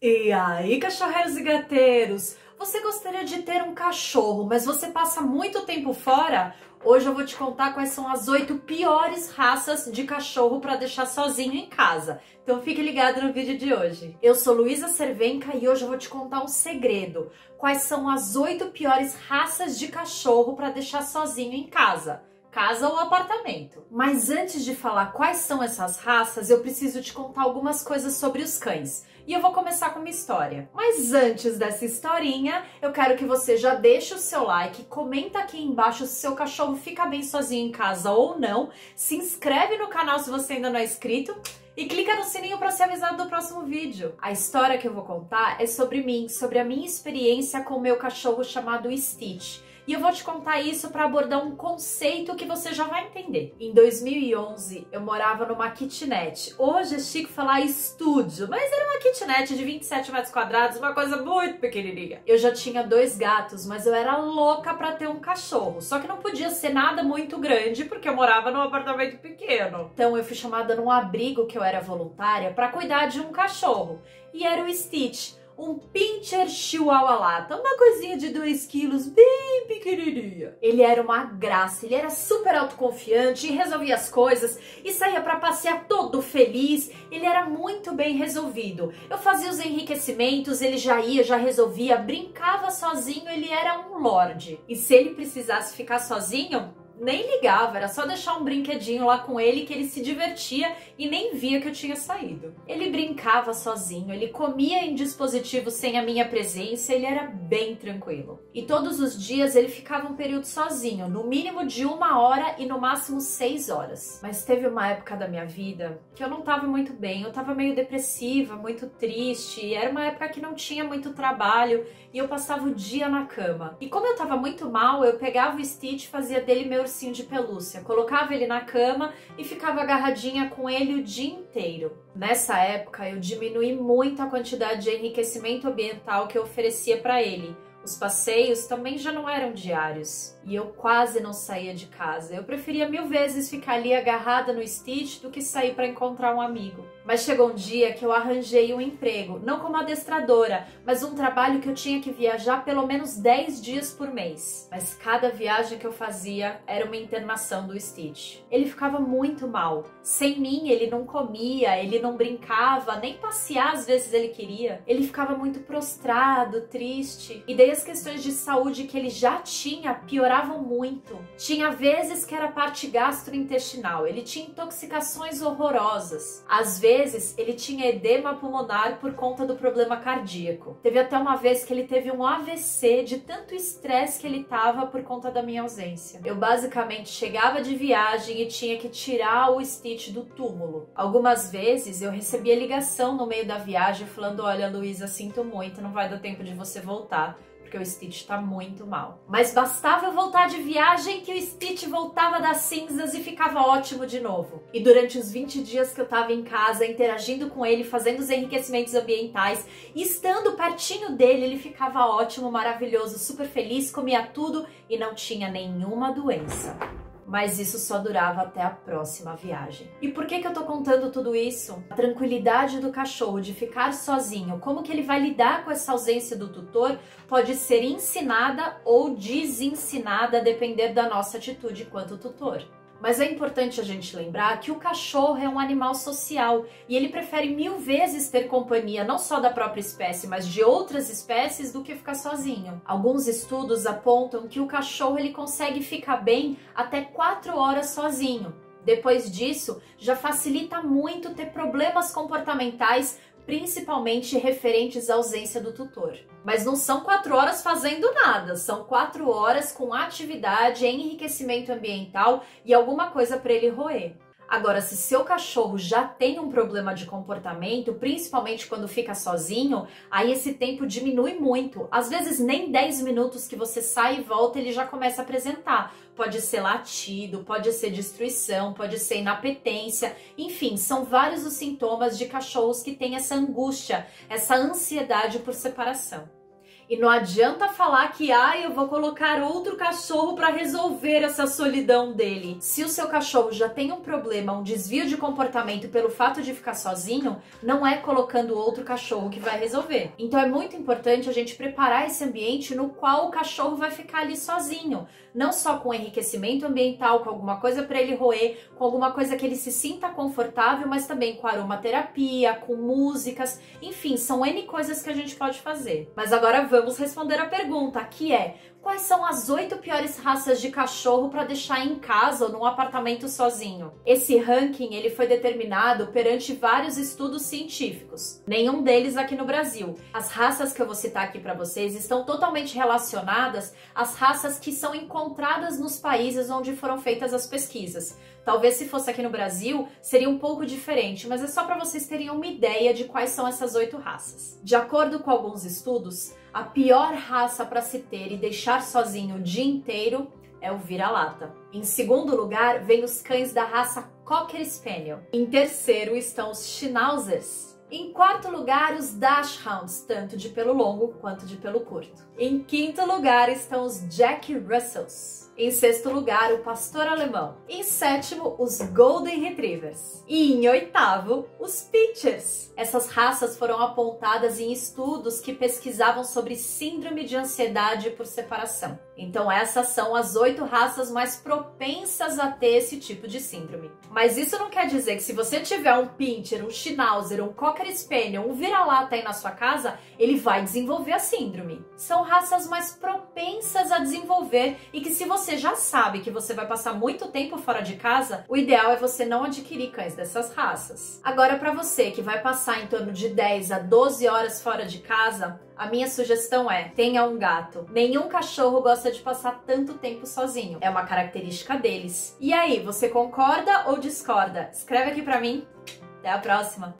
E aí, cachorreiros e gateiros? Você gostaria de ter um cachorro, mas você passa muito tempo fora? Hoje eu vou te contar quais são as 8 piores raças de cachorro para deixar sozinho em casa. Então fique ligado no vídeo de hoje. Eu sou Luísa Cervenka e hoje eu vou te contar um segredo. Quais são as 8 piores raças de cachorro para deixar sozinho em casa? Casa ou apartamento. Mas antes de falar quais são essas raças, eu preciso te contar algumas coisas sobre os cães. E eu vou começar com uma história. Mas antes dessa historinha, eu quero que você já deixe o seu like, comenta aqui embaixo se seu cachorro fica bem sozinho em casa ou não, se inscreve no canal se você ainda não é inscrito e clica no sininho para ser avisado do próximo vídeo. A história que eu vou contar é sobre mim, sobre a minha experiência com o meu cachorro chamado Stitch. E eu vou te contar isso para abordar um conceito que você já vai entender. Em 2011, eu morava numa kitnet. Hoje é chique falar estúdio, mas era uma kitnet de 27 metros quadrados, uma coisa muito pequenininha. Eu já tinha 2 gatos, mas eu era louca para ter um cachorro. Só que não podia ser nada muito grande, porque eu morava num apartamento pequeno. Então eu fui chamada num abrigo que eu era voluntária para cuidar de um cachorro. E era o Stitch. Um Pinscher Chihuahua Lata, uma coisinha de 2 quilos, bem pequenininha. Ele era uma graça, ele era super autoconfiante e resolvia as coisas e saía para passear todo feliz. Ele era muito bem resolvido. Eu fazia os enriquecimentos, ele já ia, já resolvia, brincava sozinho, ele era um lorde. E se ele precisasse ficar sozinho, nem ligava, era só deixar um brinquedinho lá com ele que ele se divertia e nem via que eu tinha saído. Ele brincava sozinho, ele comia em dispositivos sem a minha presença, ele era bem tranquilo. E todos os dias ele ficava um período sozinho, no mínimo de 1 hora e no máximo 6 horas. Mas teve uma época da minha vida que eu não tava muito bem, eu tava meio depressiva, muito triste, era uma época que não tinha muito trabalho e eu passava o dia na cama. E como eu tava muito mal, eu pegava o Stitch e fazia dele meu ursinho de pelúcia, colocava ele na cama e ficava agarradinha com ele o dia inteiro. Nessa época eu diminui muito a quantidade de enriquecimento ambiental que eu oferecia para ele. Os passeios também já não eram diários e eu quase não saía de casa. Eu preferia 1000 vezes ficar ali agarrada no Stitch do que sair para encontrar um amigo. Mas chegou um dia que eu arranjei um emprego, não como adestradora, mas um trabalho que eu tinha que viajar pelo menos 10 dias por mês. Mas cada viagem que eu fazia era uma internação do Stitch. Ele ficava muito mal. Sem mim ele não comia, ele não brincava, nem passear às vezes ele queria. Ele ficava muito prostrado, triste. E daí as questões de saúde que ele já tinha pioravam muito. Tinha vezes que era a parte gastrointestinal, ele tinha intoxicações horrorosas. Às vezes ele tinha edema pulmonar por conta do problema cardíaco. Teve até uma vez que ele teve um AVC de tanto estresse que ele tava por conta da minha ausência. Eu basicamente chegava de viagem e tinha que tirar o Stitch do túmulo. Algumas vezes eu recebia ligação no meio da viagem falando: olha, Luísa, sinto muito, não vai dar tempo de você voltar, porque o Stitch tá muito mal. Mas bastava eu voltar de viagem que o Stitch voltava das cinzas e ficava ótimo de novo. E durante os 20 dias que eu tava em casa, interagindo com ele, fazendo os enriquecimentos ambientais, e estando pertinho dele, ele ficava ótimo, maravilhoso, super feliz, comia tudo e não tinha nenhuma doença. Mas isso só durava até a próxima viagem. E por que eu tô contando tudo isso? A tranquilidade do cachorro de ficar sozinho, como que ele vai lidar com essa ausência do tutor, pode ser ensinada ou desensinada a depender da nossa atitude enquanto tutor. Mas é importante a gente lembrar que o cachorro é um animal social e ele prefere 1000 vezes ter companhia não só da própria espécie, mas de outras espécies do que ficar sozinho. Alguns estudos apontam que o cachorro ele consegue ficar bem até 4 horas sozinho. Depois disso, já facilita muito ter problemas comportamentais, principalmente referentes à ausência do tutor. Mas não são 4 horas fazendo nada, são 4 horas com atividade, enriquecimento ambiental e alguma coisa para ele roer. Agora, se seu cachorro já tem um problema de comportamento, principalmente quando fica sozinho, aí esse tempo diminui muito. Às vezes nem 10 minutos que você sai e volta ele já começa a apresentar. Pode ser latido, pode ser destruição, pode ser inapetência, enfim, são vários os sintomas de cachorros que têm essa angústia, essa ansiedade por separação. E não adianta falar que eu vou colocar outro cachorro para resolver essa solidão dele. Se o seu cachorro já tem um problema, um desvio de comportamento pelo fato de ficar sozinho, não é colocando outro cachorro que vai resolver. Então é muito importante a gente preparar esse ambiente no qual o cachorro vai ficar ali sozinho. Não só com enriquecimento ambiental, com alguma coisa para ele roer, com alguma coisa que ele se sinta confortável, mas também com aromaterapia, com músicas, enfim, são N coisas que a gente pode fazer. Mas agora vamos responder a pergunta, que é: quais são as 8 piores raças de cachorro para deixar em casa ou num apartamento sozinho? Esse ranking ele foi determinado perante vários estudos científicos, nenhum deles aqui no Brasil. As raças que eu vou citar aqui para vocês estão totalmente relacionadas às raças que são encontradas nos países onde foram feitas as pesquisas. Talvez se fosse aqui no Brasil, seria um pouco diferente, mas é só para vocês terem uma ideia de quais são essas 8 raças. De acordo com alguns estudos, a pior raça para se ter e deixar sozinho o dia inteiro é o vira-lata. Em segundo lugar, vem os cães da raça Cocker Spaniel. Em terceiro estão os Schnauzers. Em quarto lugar, os Dachshunds, tanto de pelo longo quanto de pelo curto. Em quinto lugar estão os Jack Russells. Em sexto lugar, o Pastor Alemão. Em sétimo, os Golden Retrievers. E em oitavo, os Pinschers. Essas raças foram apontadas em estudos que pesquisavam sobre síndrome de ansiedade por separação. Então essas são as 8 raças mais propensas a ter esse tipo de síndrome. Mas isso não quer dizer que se você tiver um Pinscher, um Schnauzer, um Cocker Spaniel, um vira-lata aí na sua casa, ele vai desenvolver a síndrome. São raças mais propensas a desenvolver e que se você já sabe que você vai passar muito tempo fora de casa, o ideal é você não adquirir cães dessas raças. Agora, para você que vai passar em torno de 10 a 12 horas fora de casa, a minha sugestão é: tenha um gato. Nenhum cachorro gosta de passar tanto tempo sozinho. É uma característica deles. E aí, você concorda ou discorda? Escreve aqui pra mim. Até a próxima!